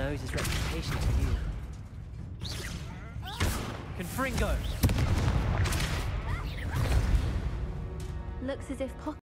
owes his reputation to you. Confringo! Looks as if